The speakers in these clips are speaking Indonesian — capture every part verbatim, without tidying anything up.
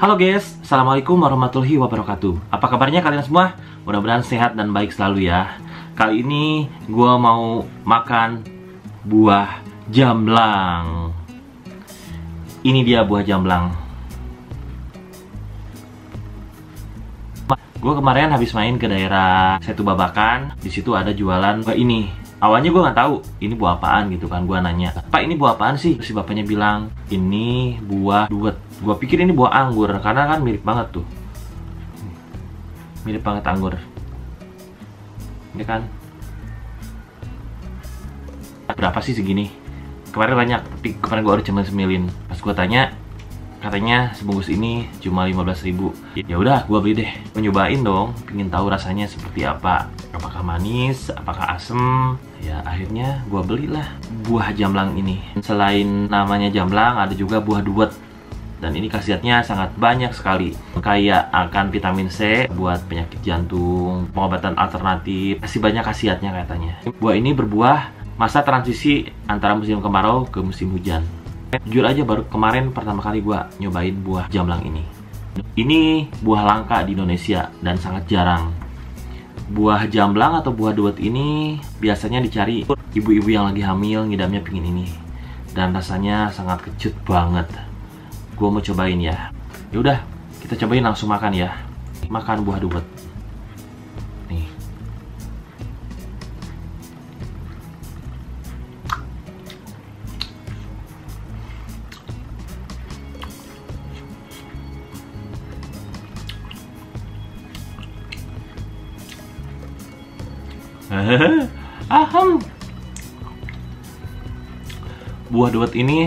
Halo guys, Assalamualaikum warahmatullahi wabarakatuh. Apa kabarnya kalian semua? Mudah-mudahan sehat dan baik selalu ya. Kali ini gue mau makan buah jamblang. Ini dia buah jamblang. Gue kemarin habis main ke daerah Setu Babakan. Di situ ada jualan buah ini. Awalnya gue nggak tahu ini buah apaan gitu kan. Gue nanya, "Pak, ini buah apaan sih?" Terus si bapaknya bilang, "Ini buah duet." Gue pikir ini buah anggur karena kan mirip banget tuh. Mirip banget anggur. Ini kan berapa sih segini? Kemarin banyak, tapi kemarin gue udah cuma semilin. Pas gue tanya, katanya sebungkus ini cuma lima belas ribu. Ya udah, gue beli deh. Gue nyobain dong, pengen tahu rasanya seperti apa. Apakah manis, apakah asem? Ya akhirnya gue belilah buah jamblang ini. Selain namanya jamblang, ada juga buah duet. Dan ini khasiatnya sangat banyak sekali. Kaya akan vitamin C buat penyakit jantung, pengobatan alternatif. Masih banyak khasiatnya katanya. Buah ini berbuah masa transisi antara musim kemarau ke musim hujan. Jujur aja baru kemarin pertama kali gua nyobain buah jamblang ini. Ini buah langka di Indonesia dan sangat jarang. Buah jamblang atau buah duet ini biasanya dicari ibu-ibu yang lagi hamil, ngidamnya pingin ini. Dan rasanya sangat kecut banget. Gue mau cobain ya. Yaudah, kita cobain langsung makan ya. Makan buah duet. Nih. Aham. Buah duet ini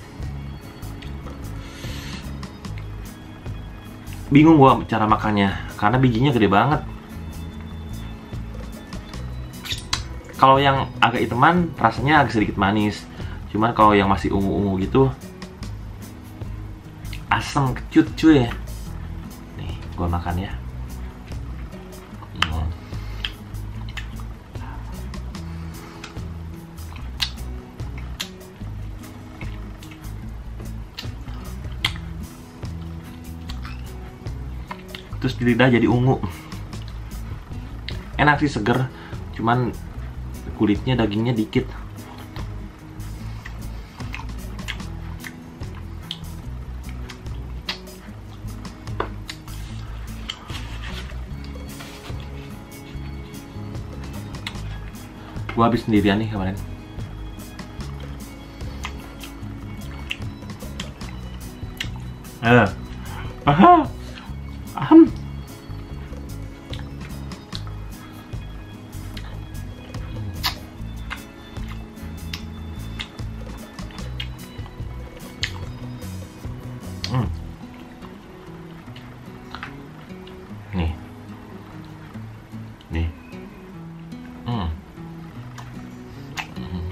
bingung gua cara makannya karena bijinya gede banget. Kalau yang agak hitaman rasanya agak sedikit manis, cuman kalau yang masih ungu-ungu gitu asam kecut cuy. Nih gua makan ya. hmm. Terus di lidah jadi ungu. Enak sih, seger. Cuman kulitnya, dagingnya dikit. Gua habis sendirian nih kemarin. Eh. Aha. Aham. Hmm. Nih. Nih. Hmm. Hmm.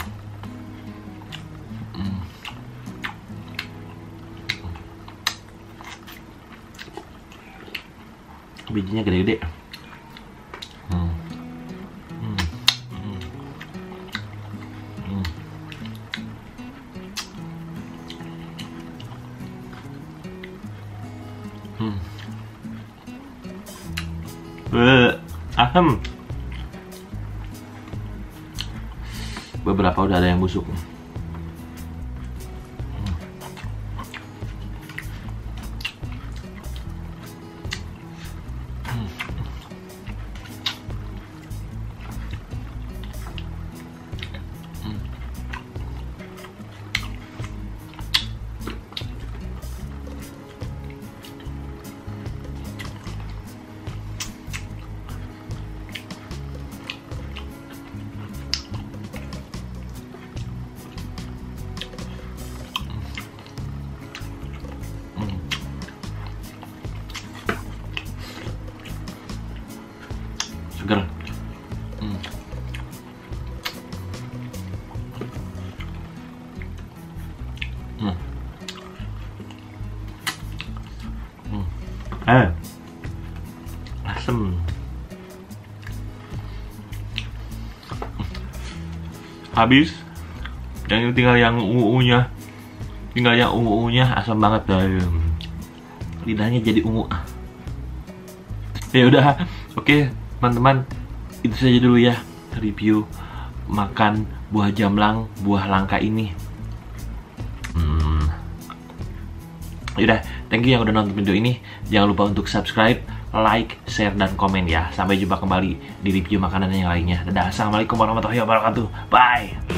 Hmm. Bijinya gede-gede. Hmm. Hmm. Hmm. Hmm. Hmm. Bleh, asam. Beberapa udah ada yang busuk. Seger. Hmm. Hmm. Hmm. Eh, asem. Habis. Yang ini tinggal yang ungu-ungunya. Tinggal yang ungu-ungunya asam banget. lidahnya jadi ungu. Ya udah, oke teman-teman, itu saja dulu ya review makan buah jamlang, buah langka ini. Hmm. Yaudah, thank you yang udah nonton video ini. Jangan lupa untuk subscribe, like, share, dan komen ya. Sampai jumpa kembali di review makanan yang lainnya. Dadah, assalamualaikum warahmatullahi wabarakatuh. Bye.